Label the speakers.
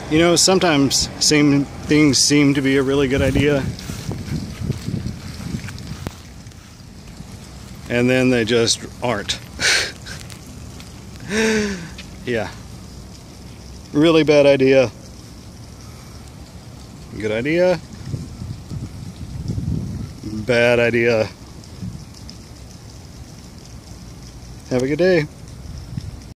Speaker 1: You know, sometimes same things seem to be a really good idea, and then they just aren't. Yeah. Really bad idea. Good idea. Bad idea. Have a good day.